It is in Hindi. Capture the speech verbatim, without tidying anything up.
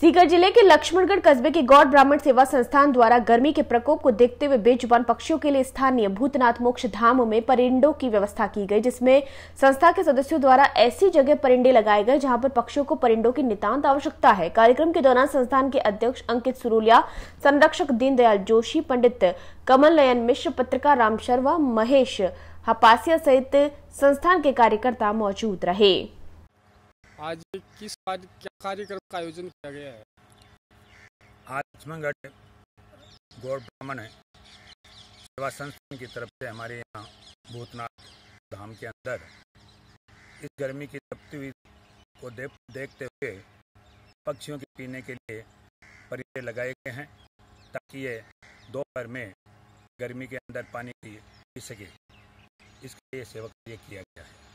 सीकर जिले के लक्ष्मणगढ़ कस्बे के गौड़ ब्राह्मण सेवा संस्थान द्वारा गर्मी के प्रकोप को देखते हुए बेजुबान पक्षियों के लिए स्थानीय भूतनाथ मोक्ष धाम में परिंदों की व्यवस्था की गई, जिसमें संस्था के सदस्यों द्वारा ऐसी जगह परिंदे लगाए गए जहां पर पक्षियों को परिंदों की नितांत आवश्यकता है। कार्यक्रम के दौरान संस्थान के अध्यक्ष अंकित सुरुलिया, संरक्षक दीनदयाल जोशी, पंडित कमल नयन मिश्र, पत्रकार राम शर्मा, महेश हपासिया सहित संस्थान के कार्यकर्ता मौजूद रहे। आज किस कार्य क्या कार्यक्रम का आयोजन किया गया है? आज लक्ष्मणगढ़ गौड़ ब्राह्मण सेवा संस्थान की तरफ से हमारे यहाँ भूतनाथ धाम के अंदर इस गर्मी की तपती हुई को देख, देखते हुए पक्षियों के पीने के लिए परिंदे लगाए गए हैं, ताकि ये दोपहर में गर्मी के अंदर पानी पी सके। इसके लिए सेवा कार्य किया गया है।